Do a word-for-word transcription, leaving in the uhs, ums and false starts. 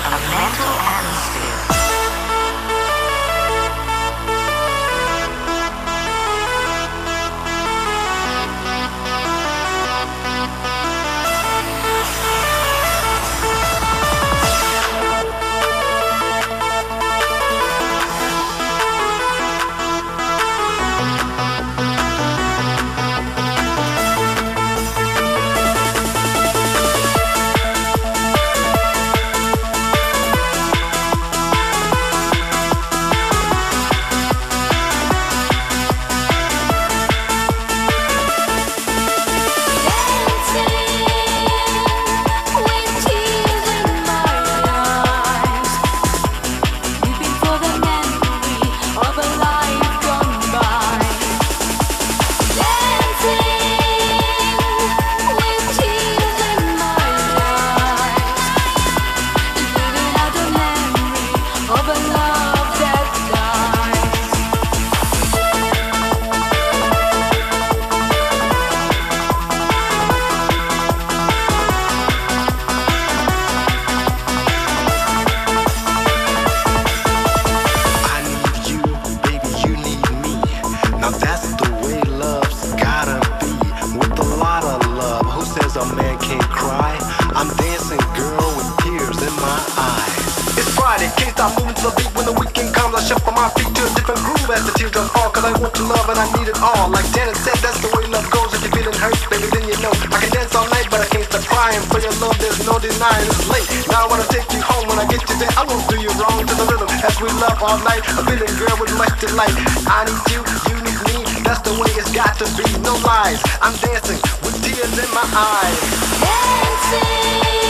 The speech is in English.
a mental atmosphere. A man can't cry. I'm dancing, girl, with tears in my eyes. It's Friday, can't stop moving to the beat. When the weekend comes, I shuffle my feet to a different groove as the teardrops fall. Cause I want your love and I need it all. Like Janet said, that's the way love goes. If you're feeling hurt, baby, then you know I can dance all night, but I can't stop crying. For your love, there's no denying it's late. Now I wanna take you home. When I get you there, I won't do you wrong. To the rhythm, as we love all night. A feeling, girl, with much delight. I need you, you need me. That's the way it's got to be. No lies, I'm dancing with tears in my eyes. Dancing.